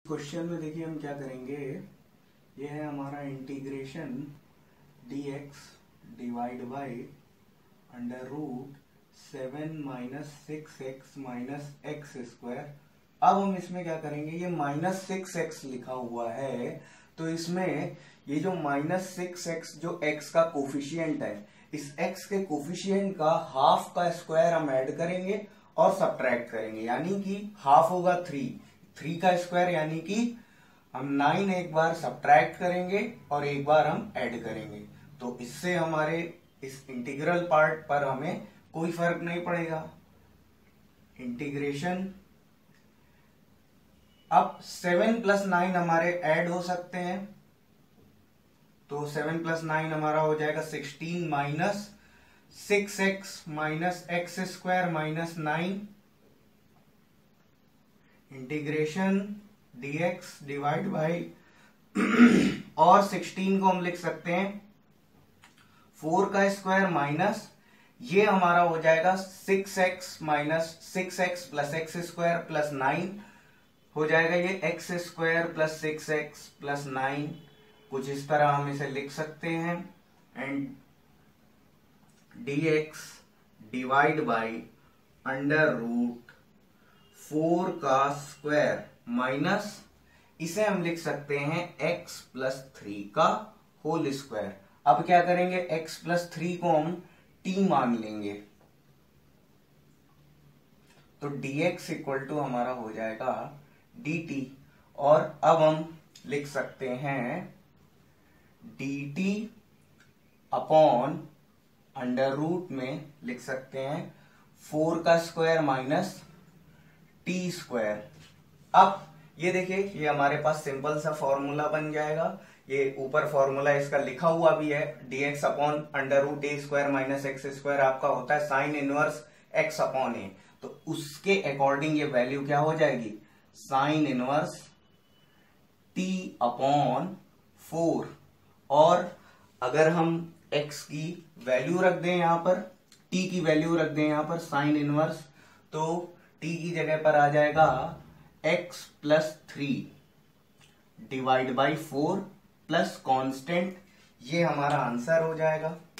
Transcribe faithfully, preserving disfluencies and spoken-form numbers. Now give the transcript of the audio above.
Question में देखिए हम क्या करेंगे। ये है हमारा integration d x divide by under root seven minus six x minus x square. अब हम इसमें क्या करेंगे, ये माइनस सिक्स एक्स लिखा हुआ है तो इसमें ये जो माइनस सिक्स एक्स जो x का कोफिशियंट है, इस x के कोफिशियंट का हाफ का स्क्वायर हम ऐड करेंगे और सब्ट्रैक्ट करेंगे, यानी कि हाफ होगा थ्री, थ्री का स्क्वायर यानी कि हम नाइन एक बार सब्ट्रैक्ट करेंगे और एक बार हम ऐड करेंगे। तो इससे हमारे इस इंटीग्रल पार्ट पर हमें कोई फर्क नहीं पड़ेगा। इंटीग्रेशन अब सेवन प्लस नाइन हमारे ऐड हो सकते हैं, तो सेवन प्लस नाइन हमारा हो जाएगा sixteen minus six x minus x square minus nine. Integration dx divide by और सिक्सटीन को हम लिख सकते हैं फोर का स्क्वायर माइनस ये हमारा हो जाएगा six x minus six x plus x square plus nine हो जाएगा, ये x square plus six x plus nine, कुछ इस तरह हम इसे लिख सकते हैं। And dx divide by under root four का स्क्वायर माइनस इसे हम लिख सकते हैं x प्लस थ्री का होल स्क्वायर। अब क्या करेंगे, x प्लस थ्री को हम t मान लेंगे, तो dx इक्वल टू हमारा हो जाएगा dt। और अब हम लिख सकते हैं dt अपॉन अंडर रूट में लिख सकते हैं फोर का स्क्वायर माइनस टी स्क्वायर। अब ये देखिए, ये हमारे पास सिंपल सा फॉर्मूला बन जाएगा। ये ऊपर फॉर्मूला इसका लिखा हुआ भी है, dx upon under root a square minus x square आपका होता है sine inverse x upon a, तो उसके अकॉर्डिंग ये वैल्यू क्या हो जाएगी, sine inverse t upon four. और अगर हम x की वैल्यू रख दें यहां पर, t की वैल्यू रख दें यहां पर साइन इनवर्स, तो t की जगह पर आ जाएगा x plus three divide by four plus constant, ये हमारा आंसर हो जाएगा।